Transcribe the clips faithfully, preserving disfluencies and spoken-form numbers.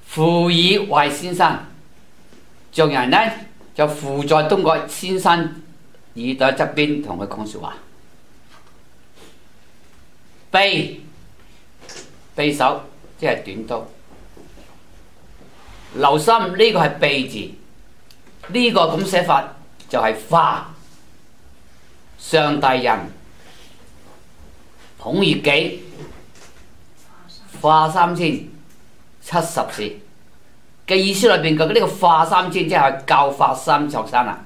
扶以為先生，眾人呢就扶在東郭先生耳朵側邊同佢講説話。匕匕首即係短刀。留心呢、這個係匕字，呢、這個咁寫法就係化。上大人孔乙己化三千七十士嘅意思裏邊嘅呢個化三千，即係教化三學生啦。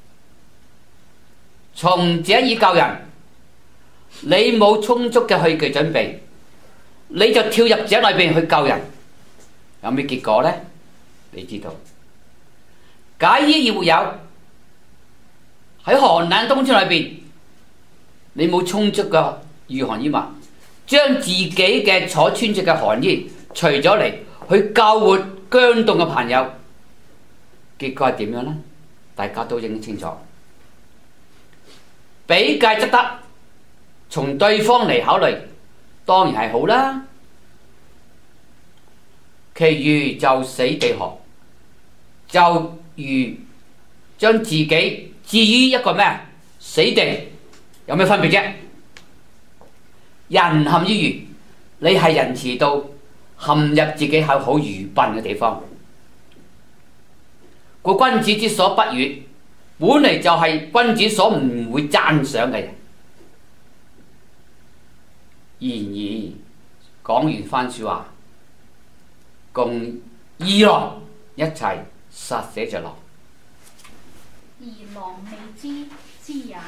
從井以救人，你冇充足嘅器具準備，你就跳入井裏邊去救人，有咩結果呢？你知道，解衣而沒有，喺寒冷冬天裏邊，你冇充足嘅御寒衣物，將自己嘅所穿着嘅寒衣除咗嚟去救活僵凍嘅朋友，結果係點樣呢？大家都應清楚。比介則得，從對方嚟考慮，當然係好啦。其餘就死地河，就如將自己置於一個咩死地，有咩分別啫？人陷於愚，你係仁慈到陷入自己係好愚笨嘅地方。故君子之所不悅，本嚟就係君子所唔會讚賞嘅人。然而講完番説話，共二郎一齊殺死隻狼。 而狼未知之也。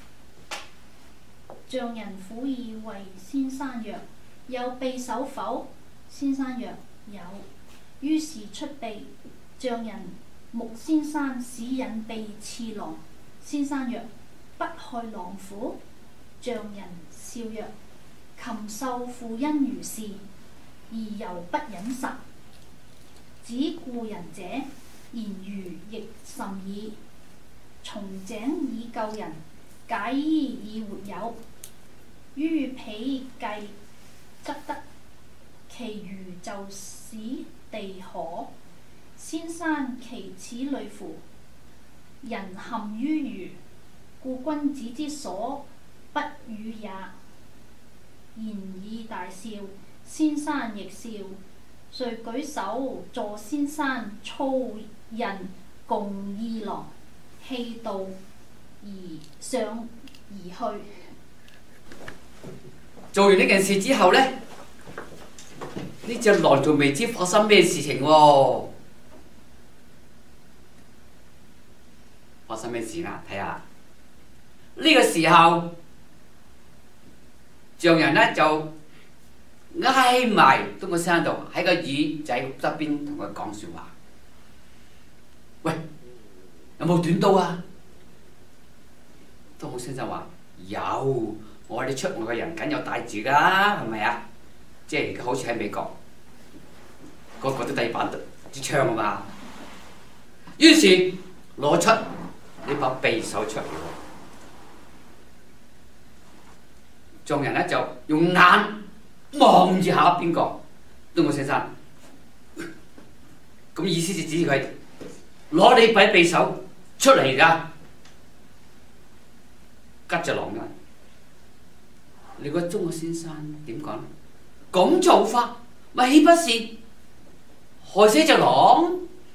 匠人撫以為先生曰：有匕首否？先生曰：有。於是出匕，匠人目先生使引匕刺狼。先生曰：不害狼乎？匠人笑曰：禽獸負因如是，而猶不忍殺。子故人者，言如亦甚矣。從井以救人，解衣以沒有。於彼計則得，其餘就使地可。先生其此類乎？人陷於愚，故君子之所不與也。言以大笑，先生亦笑，遂舉手助先生操印共二郎，氣道而上而去。 做完呢件事之後呢，呢隻狼仲未知發生咩事情喎？發生咩事啊？睇下呢個時候，匠人呢就挨埋東郭先生度，喺個耳仔側邊同佢講説話。喂，有冇短刀啊？東郭先生話有。我哋出外嘅人梗有帶住㗎啦，係咪啊？即係而家好似喺美國，個個都帶把支槍啊嘛。於是攞出呢把匕首出嚟，眾人咧就用眼望住下邊個東郭先生，咁意思就指住佢攞你把匕首出嚟㗎，吉隻狼㗎。你個東郭先生點講？咁做法咪豈不是害死隻狼？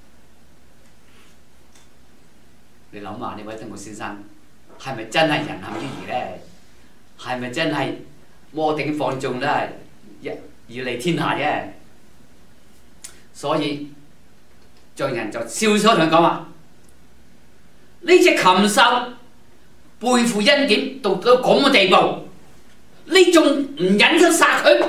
你諗下，呢位東郭先生係咪真係人陷於愚呢？係咪真係魔頂放縱呢？以利天下啫？所以匠人就笑咗同佢講話：呢隻禽獸背負恩典到到咁嘅地步，你仲唔忍心殺佢？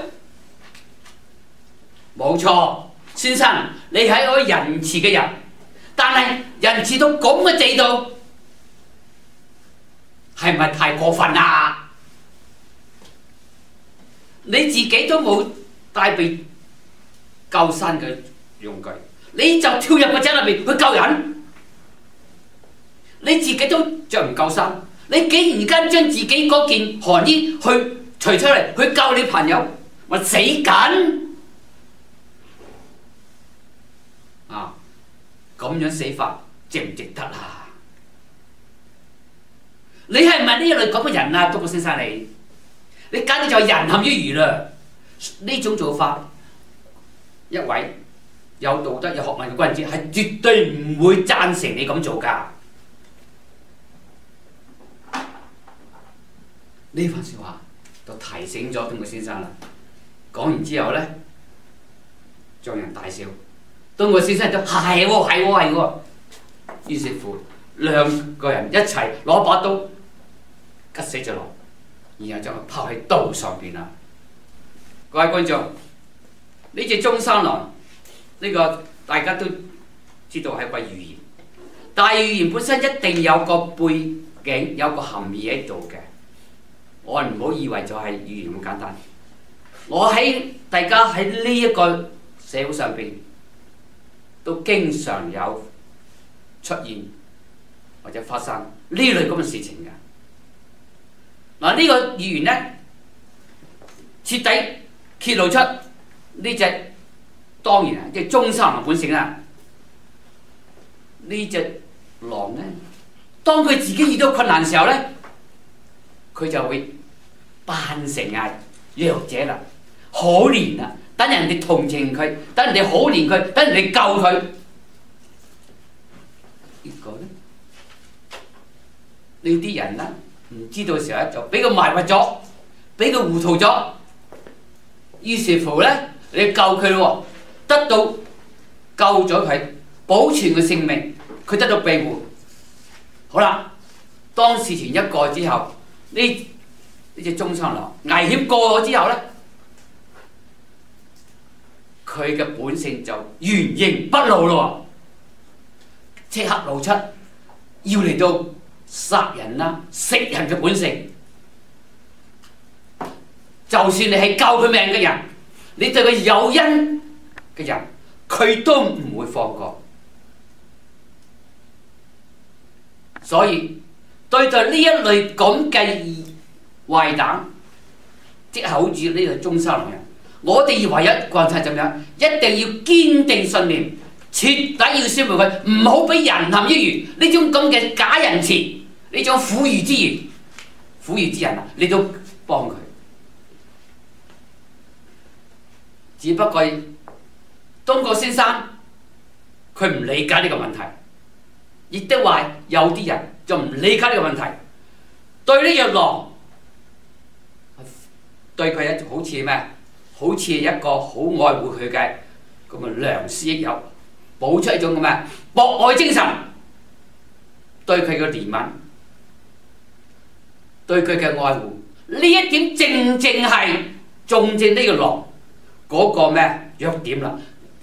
冇錯，先生，你係一個仁慈嘅人，但係仁慈到咁嘅地步，係咪太過分啊？你自己都冇帶備救生嘅用具，你就跳入個井裏邊去救人，你自己都着唔夠衫，你竟然間將自己嗰件寒衣去除出嚟去救你朋友，咪死緊！ 咁樣死法值唔值得啊？你係唔係呢一類咁嘅人啊？東郭先生你，你簡直就係人陷於愚啦！呢種做法，一位有道德有學問嘅君子係絕對唔會贊成你咁做㗎。呢番説話就提醒咗東郭先生啦。講完之後咧，眾人大笑。東郭先生都係喎係喎係喎。於是乎兩個人一齊攞把刀吉死咗落，然後將佢拋喺刀上邊啦。各位觀眾，呢隻中山狼呢、這個大家都知道係一個寓言，但係寓言本身一定有個背景，有個含義喺度嘅。我唔好以為就係寓言咁簡單。我喺大家喺呢一個社會上邊都經常有出現或者發生呢類咁嘅事情嘅。嗱，呢個寓言咧徹底揭露出呢隻當然啊，即係中山狼本性啦。呢隻狼咧，當佢自己遇到困難嘅時候咧，佢就會扮成啊弱者啦，可憐啦，等人哋同情佢，等人哋可憐佢，等人哋救佢。結果咧，呢啲人咧唔知道嘅時候咧，就俾佢迷惑咗，俾佢糊塗咗。於是乎咧，你救佢咯，得到救咗佢，保存佢性命，佢得到庇護。好啦，當事情一過之後，呢呢隻中山狼危險過咗之後咧，佢嘅本性就原形不露咯，即刻露出要嚟到殺人啦、食人嘅本性。就算你係救佢命嘅人，你對佢有恩嘅人，佢都唔會放過。所以對待呢一類咁嘅壞蛋，即係好似呢個中山狼人，我哋唯一慣係點樣？一定要堅定信念，徹底要消滅佢，唔好俾人陷於愚。呢種咁嘅假仁慈，呢種婦孺之言、婦孺之人啊，你都幫佢。只不過東郭先生佢唔理解呢個問題，亦都話有啲人就唔理解呢個問題，對呢隻狼對佢一好似咩？好似一個好愛護佢嘅咁嘅良師益友，補出一種咁嘅博愛精神，對佢嘅憐憫，對佢嘅愛護，呢一點正正係中正呢個狼嗰個咩弱點啦。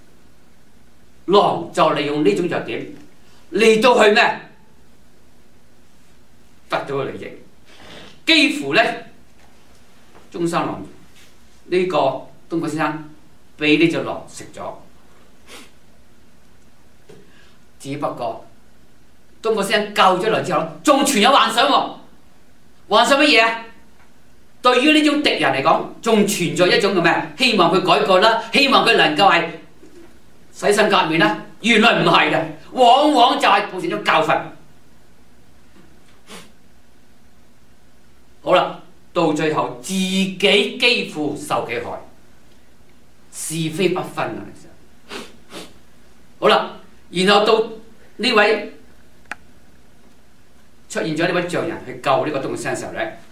狼就利用呢種弱點嚟到去咩得到個利益，幾乎咧中山狼呢個東郭先生俾呢隻狼食咗。只不過東郭先生救咗來之後，仲存有幻想喎、哦。幻想乜嘢啊？對於呢種敵人嚟講，仲存在一種嘅咩？希望佢改過啦，希望佢能夠係洗心革面啦。原來唔係嘅，往往就係造成咗教訓。好啦，到最後自己幾乎受其害，是非不分啊！其實好啦，然後到呢位出現咗呢位匠人去救呢個東郭先生嘅時候咧，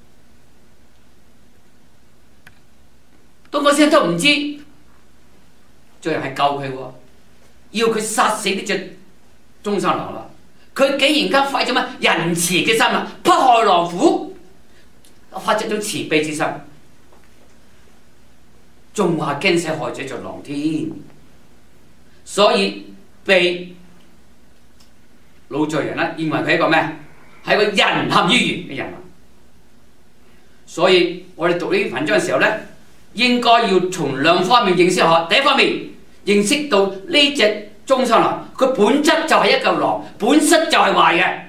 東郭先生都唔知匠人係救佢喎，要佢殺死呢隻中山狼啦。佢竟然間發咗乜仁慈嘅心啊，不害狼虎，發出種慈悲之心，仲話驚死害者做狼添。所以被老罪人咧認為佢係一個咩？係一個人陷於愚嘅人。所以我哋讀呢啲文章嘅時候咧，應該要從兩方面認識下。第一方面，認識到呢隻中山狼，佢本質就係一嚿狼，本質就係壞嘅。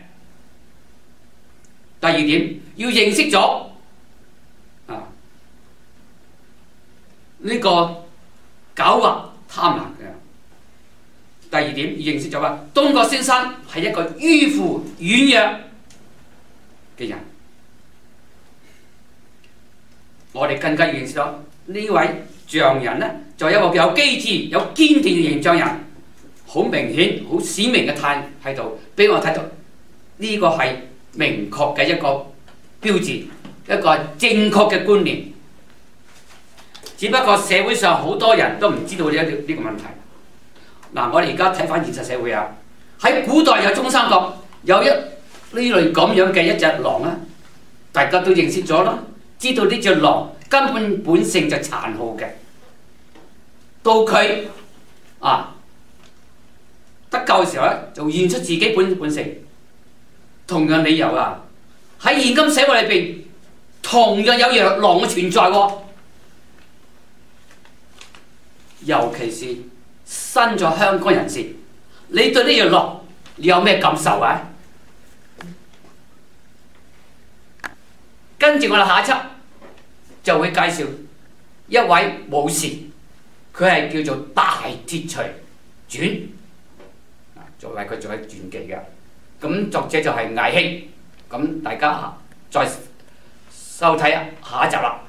第二點，要認識咗啊呢個狡猾貪婪嘅第二點要認識咗話，東郭先生係一個迂腐軟弱嘅人。我哋更加要認識到呢位匠人呢，就係一個有機智、有堅定嘅形象人，好明顯、好鮮明嘅態態度，俾我睇到呢個係明確嘅一個標誌，一個正確嘅觀念。只不過社會上好多人都唔知道呢一呢個問題。嗱，我哋而家睇翻現實社會啊，喺古代有中三國有一呢類咁樣嘅一隻狼啊，大家都認識咗啦，知道呢隻狼根本本性就殘酷嘅。到佢啊得救嘅時候咧，就現出自己本本性。同樣理由啊，喺現今社會裏邊，同樣有隻狼嘅存在喎。尤其是身在香港人士，你對呢隻狼你有咩感受啊？跟住我哋下一輯就會介紹一位武士，佢係叫做大鐵錘傳，作為佢做一傳記嘅。咁作者就係魏興，咁大家再收睇下一集啦。